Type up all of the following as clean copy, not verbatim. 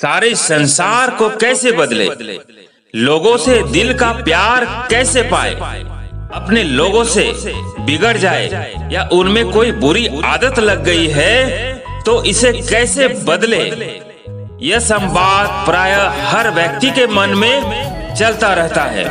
सारे संसार को कैसे बदले, लोगों से दिल का प्यार कैसे पाए, अपने लोगों से बिगड़ जाए या उनमें कोई बुरी आदत लग गई है तो इसे कैसे बदले। यह संवाद प्रायः हर व्यक्ति के मन में चलता रहता है,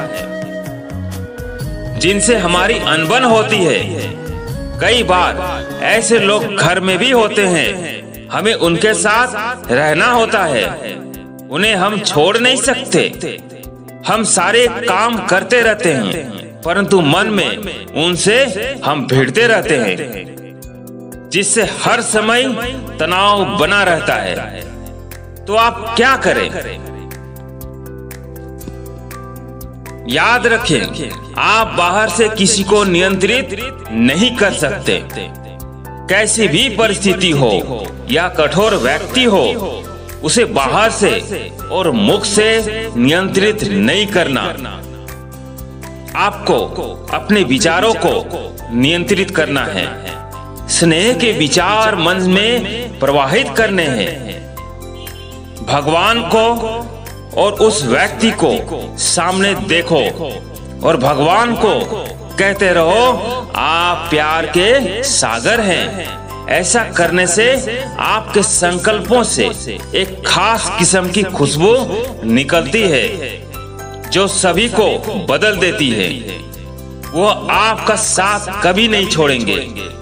जिनसे हमारी अनबन होती है। कई बार ऐसे लोग घर में भी होते हैं, हमें उनके साथ रहना होता है, उन्हें हम छोड़ नहीं सकते। हम सारे काम करते रहते हैं परंतु मन में उनसे हम भिड़ते रहते हैं, जिससे हर समय तनाव बना रहता है। तो आप क्या करें? याद रखें, आप बाहर से किसी को नियंत्रित नहीं कर सकते। कैसी भी परिस्थिति हो या कठोर व्यक्ति हो, उसे बाहर से और मुख से नियंत्रित नहीं करना। आपको अपने विचारों को नियंत्रित करना है। स्नेह के विचार मन में प्रवाहित करने हैं। भगवान को और उस व्यक्ति को सामने देखो और भगवान को कहते रहो, आप प्यार के सागर हैं। ऐसा करने से आपके संकल्पों से एक खास किस्म की खुशबू निकलती है जो सभी को बदल देती है। वो आपका साथ कभी नहीं छोड़ेंगे।